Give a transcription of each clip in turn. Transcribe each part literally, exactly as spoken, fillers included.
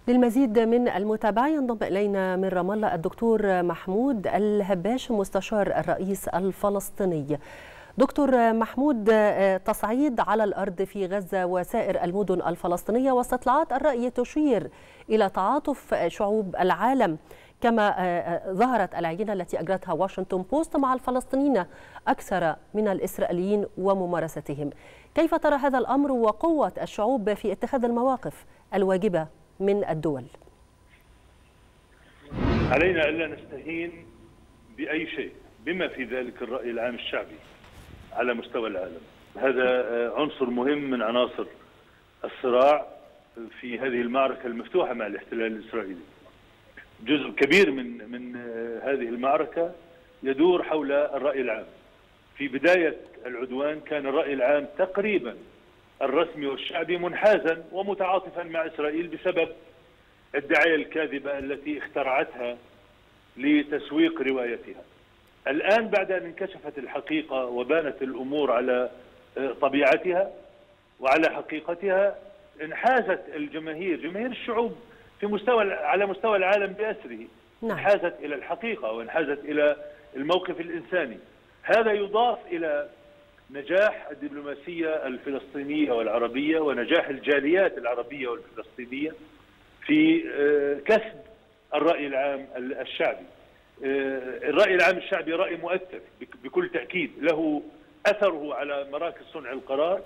للمزيد من المتابعة ينضم إلينا من رام الله الدكتور محمود الهباش مستشار الرئيس الفلسطيني. دكتور محمود، تصعيد على الأرض في غزة وسائر المدن الفلسطينية واستطلاعات الرأي تشير إلى تعاطف شعوب العالم، كما ظهرت العينة التي أجرتها واشنطن بوست مع الفلسطينيين أكثر من الإسرائيليين وممارستهم. كيف ترى هذا الأمر وقوة الشعوب في اتخاذ المواقف الواجبة من الدول؟ علينا ألا نستهين بأي شيء بما في ذلك الرأي العام الشعبي على مستوى العالم. هذا عنصر مهم من عناصر الصراع في هذه المعركة المفتوحة مع الاحتلال الإسرائيلي. جزء كبير من من هذه المعركة يدور حول الرأي العام. في بداية العدوان كان الرأي العام تقريبا الرسمي والشعبي منحازا ومتعاطفا مع إسرائيل بسبب الدعاية الكاذبة التي اخترعتها لتسويق روايتها. الآن بعد أن انكشفت الحقيقة وبانت الأمور على طبيعتها وعلى حقيقتها، انحازت الجماهير، جماهير الشعوب في مستوى على مستوى العالم بأسره، انحازت إلى الحقيقة وانحازت إلى الموقف الإنساني. هذا يضاف إلى نجاح الدبلوماسية الفلسطينية والعربية ونجاح الجاليات العربية والفلسطينية في كسب الرأي العام الشعبي. الرأي العام الشعبي رأي مؤثر بكل تأكيد، له أثره على مراكز صنع القرار،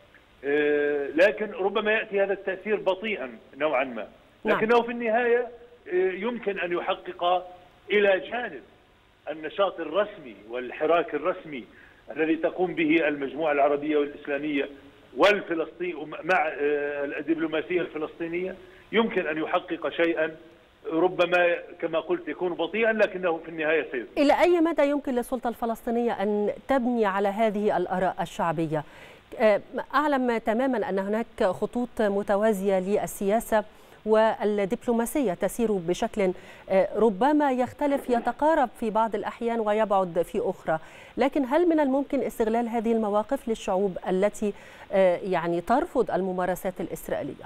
لكن ربما يأتي هذا التأثير بطيئا نوعا ما، لكنه في النهاية يمكن أن يحقق إلى جانب النشاط الرسمي والحراك الرسمي الذي تقوم به المجموعة العربية والإسلامية والفلسطين مع الدبلوماسية الفلسطينية، يمكن أن يحقق شيئا ربما كما قلت يكون بطيئا لكنه في النهاية سير. إلى أي مدى يمكن للسلطة الفلسطينية أن تبني على هذه الآراء الشعبية؟ أعلم تماما أن هناك خطوط متوازية للسياسة والدبلوماسية تسير بشكل ربما يختلف، يتقارب في بعض الأحيان ويبعد في أخرى، لكن هل من الممكن استغلال هذه المواقف للشعوب التي يعني ترفض الممارسات الإسرائيلية؟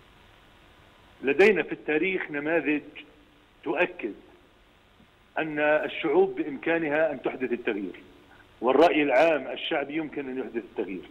لدينا في التاريخ نماذج تؤكد أن الشعوب بإمكانها أن تحدث التغيير، والرأي العام الشعبي يمكن أن يحدث التغيير.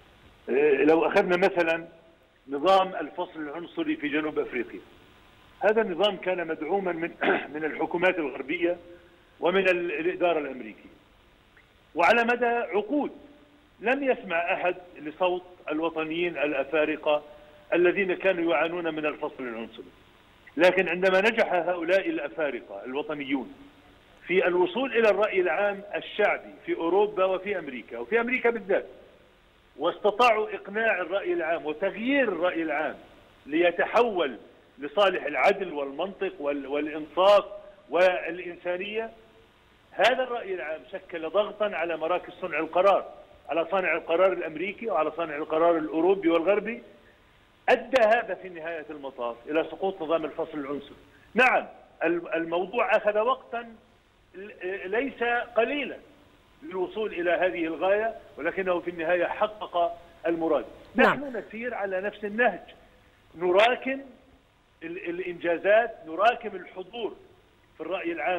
لو أخذنا مثلا نظام الفصل العنصري في جنوب أفريقيا، هذا النظام كان مدعوما من من الحكومات الغربية ومن الإدارة الأمريكية، وعلى مدى عقود لم يسمع أحد لصوت الوطنيين الأفارقة الذين كانوا يعانون من الفصل العنصري. لكن عندما نجح هؤلاء الأفارقة الوطنيون في الوصول إلى الرأي العام الشعبي في أوروبا وفي أمريكا وفي أمريكا بالذات، واستطاعوا إقناع الرأي العام وتغيير الرأي العام ليتحول لصالح العدل والمنطق والإنصاف والإنسانية، هذا الرأي العام شكل ضغطا على مراكز صنع القرار، على صانع القرار الأمريكي وعلى صانع القرار الأوروبي والغربي، أدى هذا في نهاية المطاف إلى سقوط نظام الفصل العنصري. نعم، الموضوع أخذ وقتا ليس قليلا للوصول إلى هذه الغاية، ولكنه في النهاية حقق المراد. نحن نعم. نسير على نفس النهج، نراكم الإنجازات، نراكم الحضور في الرأي العام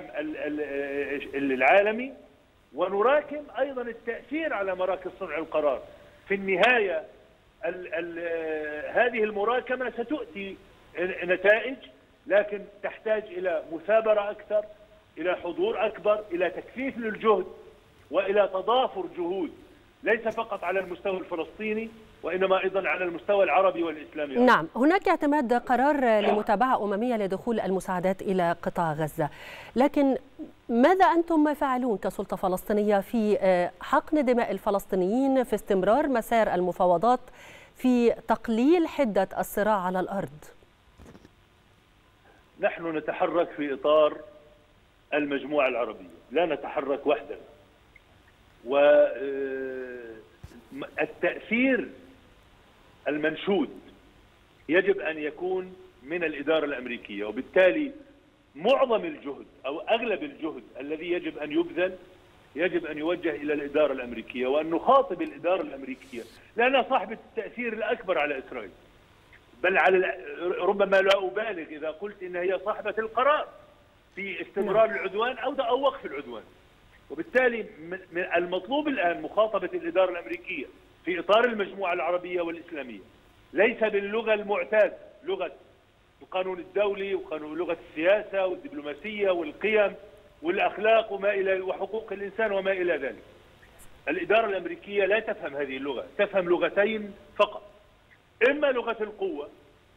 العالمي، ونراكم أيضا التأثير على مراكز صنع القرار. في النهاية ال ال هذه المراكمة ستؤتي نتائج، لكن تحتاج إلى مثابرة أكثر، إلى حضور أكبر، إلى تكثيف للجهد، وإلى تضافر جهود، ليس فقط على المستوى الفلسطيني وإنما أيضا على المستوى العربي والإسلامي. نعم، هناك اعتماد قرار لمتابعة أممية لدخول المساعدات إلى قطاع غزة، لكن ماذا أنتم فاعلون كسلطة فلسطينية في حقن دماء الفلسطينيين، في استمرار مسار المفاوضات، في تقليل حدة الصراع على الأرض؟ نحن نتحرك في إطار المجموعة العربية، لا نتحرك وحدنا، والتأثير المنشود يجب أن يكون من الإدارة الأمريكية، وبالتالي معظم الجهد أو أغلب الجهد الذي يجب أن يبذل يجب أن يوجه إلى الإدارة الأمريكية، وأن نخاطب الإدارة الأمريكية لأنها صاحبة التأثير الأكبر على إسرائيل. بل على ربما لا أبالغ إذا قلت إن هي صاحبة القرار في استمرار العدوان أو أو وقف العدوان. وبالتالي المطلوب الآن مخاطبة الإدارة الأمريكية في إطار المجموعة العربية والإسلامية، ليس باللغة المعتادة، لغة القانون الدولي وقانون لغة السياسة والدبلوماسية والقيم والأخلاق وما إلى وحقوق الإنسان وما إلى ذلك. الإدارة الأمريكية لا تفهم هذه اللغة، تفهم لغتين فقط، إما لغة القوة،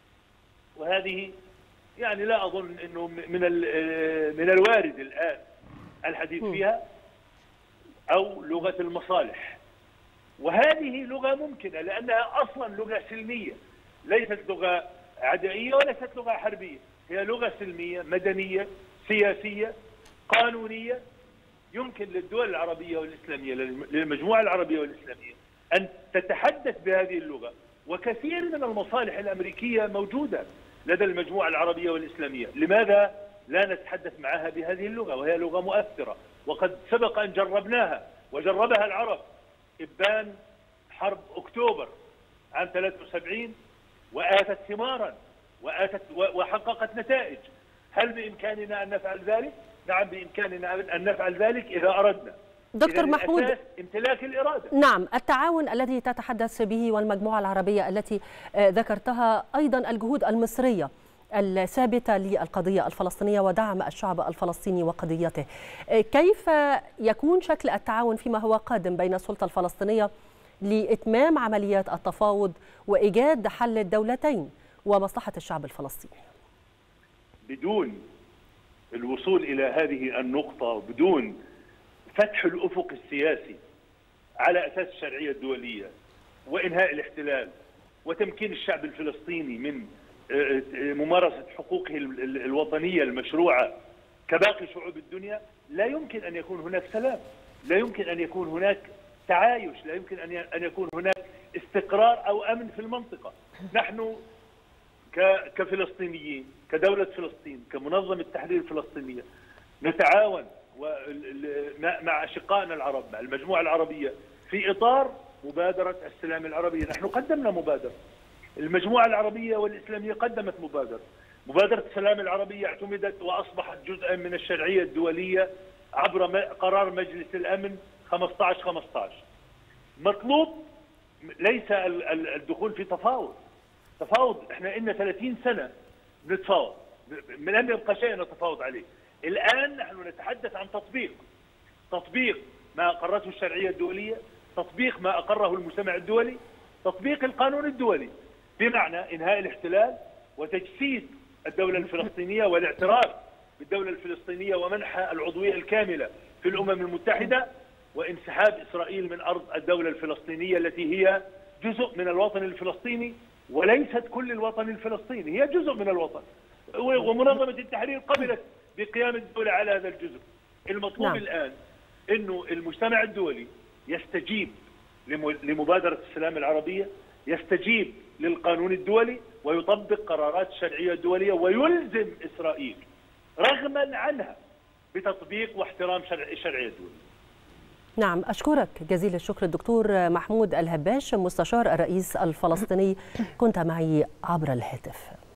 وهذه يعني لا أظن أنه من من الوارد الآن الحديث فيها، أو لغة المصالح. وهذه لغة ممكنة لأنها أصلا لغة سلمية، ليست لغة عدائية وليست لغة حربية، هي لغة سلمية مدنية سياسية قانونية. يمكن للدول العربية والإسلامية، للمجموعة العربية والإسلامية، أن تتحدث بهذه اللغة، وكثير من المصالح الأمريكية موجودة لدى المجموعة العربية والإسلامية. لماذا لا نتحدث معها بهذه اللغة وهي لغة مؤثرة؟ وقد سبق أن جربناها وجربها العرب، إبان حرب أكتوبر عام ثلاثة وسبعين وآتت ثمارا وآتت وحققت نتائج. هل بإمكاننا أن نفعل ذلك؟ نعم بإمكاننا أن نفعل ذلك إذا أردنا. دكتور محمود، امتلاك الإرادة. نعم، التعاون الذي تتحدث به والمجموعة العربية التي ذكرتها، أيضا الجهود المصرية الثابتة للقضية الفلسطينية ودعم الشعب الفلسطيني وقضيته، كيف يكون شكل التعاون فيما هو قادم بين السلطة الفلسطينية لإتمام عمليات التفاوض وإيجاد حل الدولتين ومصلحة الشعب الفلسطيني؟ بدون الوصول إلى هذه النقطة، بدون فتح الأفق السياسي على أساس الشرعية الدولية وإنهاء الاحتلال وتمكين الشعب الفلسطيني من ممارسة حقوقه الوطنية المشروعة كباقي شعوب الدنيا، لا يمكن أن يكون هناك سلام، لا يمكن أن يكون هناك تعايش، لا يمكن أن يكون هناك استقرار أو أمن في المنطقة. نحن كفلسطينيين، كدولة فلسطين، كمنظمة التحرير الفلسطينية، نتعاون مع أشقائنا العرب، مع المجموعة العربية في إطار مبادرة السلام العربية. نحن قدمنا مبادرة، المجموعة العربية والإسلامية قدمت مبادرة، مبادرة السلام العربية اعتمدت وأصبحت جزءا من الشرعية الدولية عبر قرار مجلس الأمن خمسة عشر خمسة عشر. مطلوب ليس الدخول في تفاوض، تفاوض احنا إلنا ثلاثين سنة نتفاوض، لم يبقى شيء نتفاوض عليه. الآن نحن نتحدث عن تطبيق، تطبيق ما أقرته الشرعية الدولية، تطبيق ما أقره المجتمع الدولي، تطبيق القانون الدولي، بمعنى إنهاء الاحتلال وتجسيد الدولة الفلسطينية والاعتراف بالدولة الفلسطينية ومنحها العضوية الكاملة في الأمم المتحدة، وانسحاب إسرائيل من أرض الدولة الفلسطينية التي هي جزء من الوطن الفلسطيني وليست كل الوطن الفلسطيني، هي جزء من الوطن، ومنظمة التحرير قبلت بقيام الدولة على هذا الجزء. المطلوب نعم. الآن أنه المجتمع الدولي يستجيب لمبادرة السلام العربية، يستجيب للقانون الدولي ويطبق قرارات الشرعية الدولية، ويلزم إسرائيل رغما عنها بتطبيق واحترام الشرعية الدولية. نعم، أشكرك جزيل الشكر الدكتور محمود الهباش، مستشار الرئيس الفلسطيني، كنت معي عبر الهاتف.